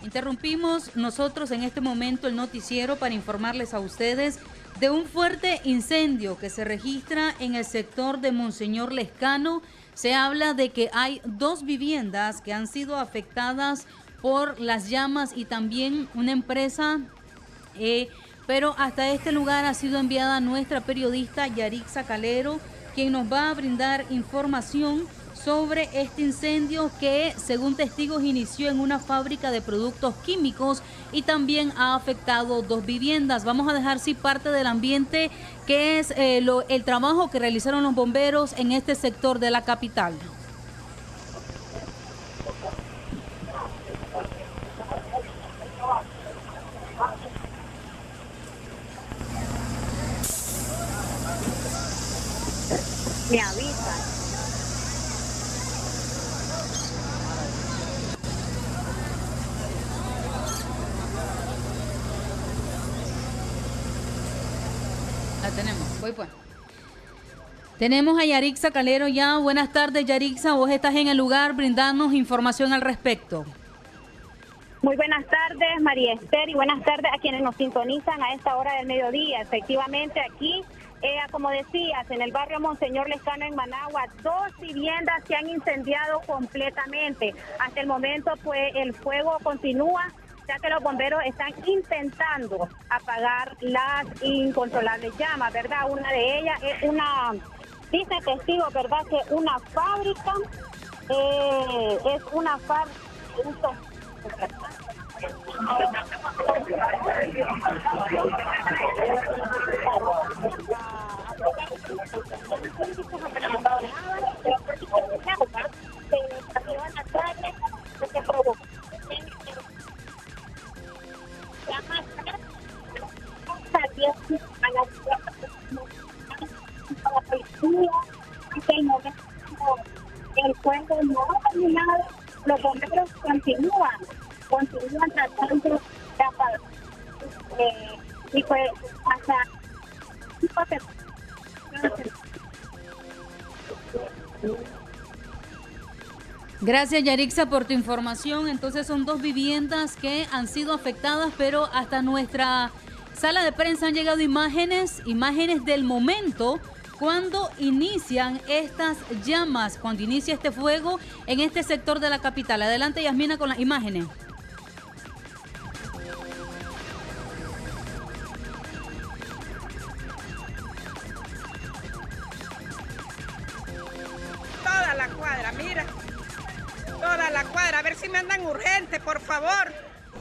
Interrumpimos nosotros en este momento el noticiero para informarles a ustedes de un fuerte incendio que se registra en el sector de Monseñor Lescano. Se habla de que hay 2 viviendas que han sido afectadas por las llamas y también una empresa, pero hasta este lugar ha sido enviada nuestra periodista Yarixa Calero, quien nos va a brindar información sobre este incendio que, según testigos, inició en una fábrica de productos químicos y también ha afectado 2 viviendas. Vamos a dejar parte del ambiente, que es el trabajo que realizaron los bomberos en este sector de la capital. Me avisa. La tenemos, voy pues. Tenemos a Yarixa Calero ya. Buenas tardes, Yarixa, vos estás en el lugar, brindándonos información al respecto. Muy buenas tardes, María Esther, y buenas tardes a quienes nos sintonizan a esta hora del mediodía. Efectivamente, aquí, como decías, en el barrio Monseñor Lescano en Managua, 2 viviendas se han incendiado completamente. Hasta el momento, pues, el fuego continúa, ya que los bomberos están intentando apagar las incontrolables llamas, ¿verdad? Una de ellas es dice testigo, ¿verdad?, que una fábrica, es una fábrica. El fuego no ha terminado, los bomberos continúan tratando de apagar, y pues hasta Gracias, Yarixa, por tu información. Entonces son 2 viviendas que han sido afectadas, pero hasta nuestra sala de prensa han llegado imágenes del momento cuando inician estas llamas, cuando inicia este fuego en este sector de la capital. Adelante, Yasmina, con las imágenes. Toda la cuadra, mira. Toda la cuadra. A ver si me andan urgente, por favor.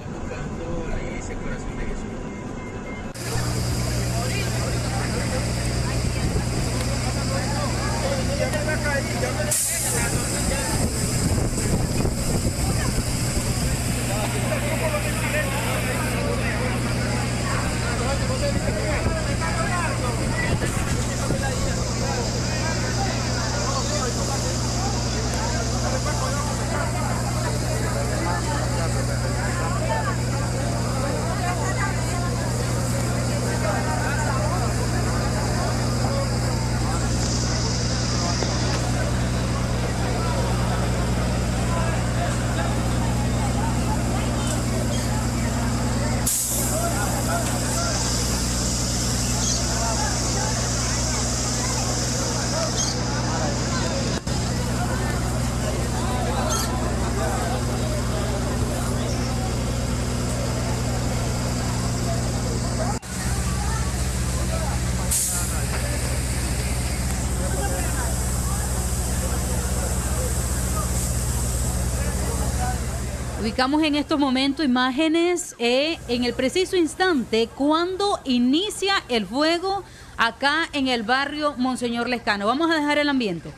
Ubicamos en estos momentos imágenes en el preciso instante cuando inicia el fuego acá en el barrio Monseñor Lescano. Vamos a dejar el ambiente.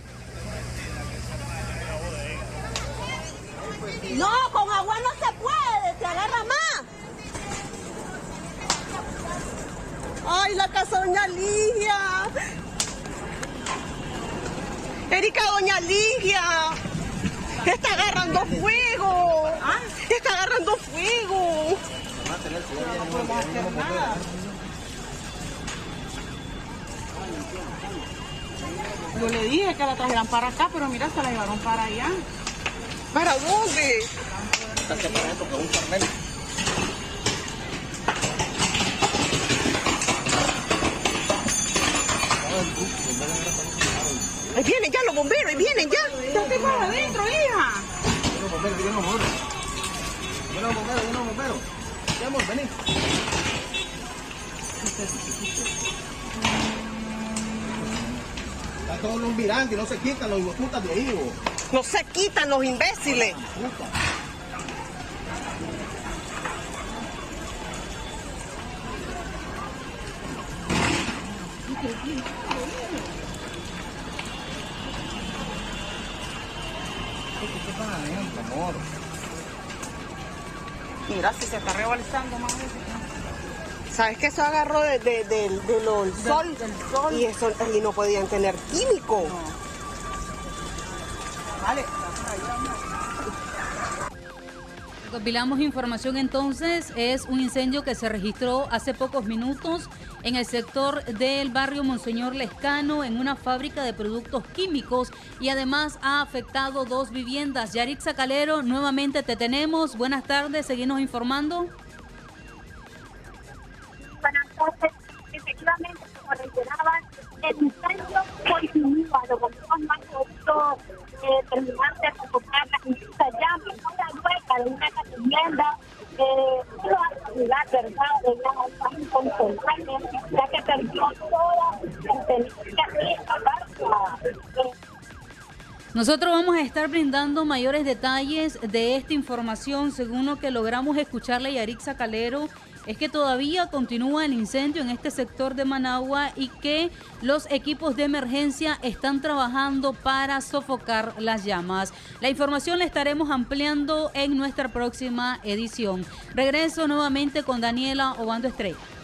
No, con agua no se puede, se agarra más. Ay, la casa de Doña Ligia. Erika, Doña Ligia. Está agarrando fuego. Está agarrando fuego. No podemos hacer nada. Yo le dije que la trajeran para acá, pero mira, se la llevaron para allá. ¿Para dónde? saqué para adentro con un carnel. Ahí vienen ya los bomberos, ahí vienen ya. ¿Qué te para adentro, hija? Vienen los bomberos, vienen los bomberos. Vienen los bomberos, vienen los bomberos. Vamos, vení. Están todos los mirantes, no se quitan los putas de ahí, vos. No se quitan los imbéciles. Puta. ¿Qué pasa adentro, amor? Mira, si se está rebalsando más. ¿Sabes que eso agarró del sol? Del sol. Y eso y no podían tener químico. Vale. Recopilamos información entonces, es un incendio que se registró hace pocos minutos en el sector del barrio Monseñor Lescano, en una fábrica de productos químicos, y además ha afectado 2 viviendas. Yaritza Calero, nuevamente te tenemos. Buenas tardes, seguimos informando. Buenas tardes. Efectivamente, como reiteraban, el incendio continúa. Los bomberos no han podido terminar de sofocar la intensa llama. Una hueca de una vivienda. No ha lugar, ¿verdad? De una incontrolable, ya que perdió toda la tenencia de esta barca. Nosotros vamos a estar brindando mayores detalles de esta información. Según lo que logramos escucharle a Yaritza Calero, es que todavía continúa el incendio en este sector de Managua y que los equipos de emergencia están trabajando para sofocar las llamas. La información la estaremos ampliando en nuestra próxima edición. Regreso nuevamente con Daniela Obando Estrella.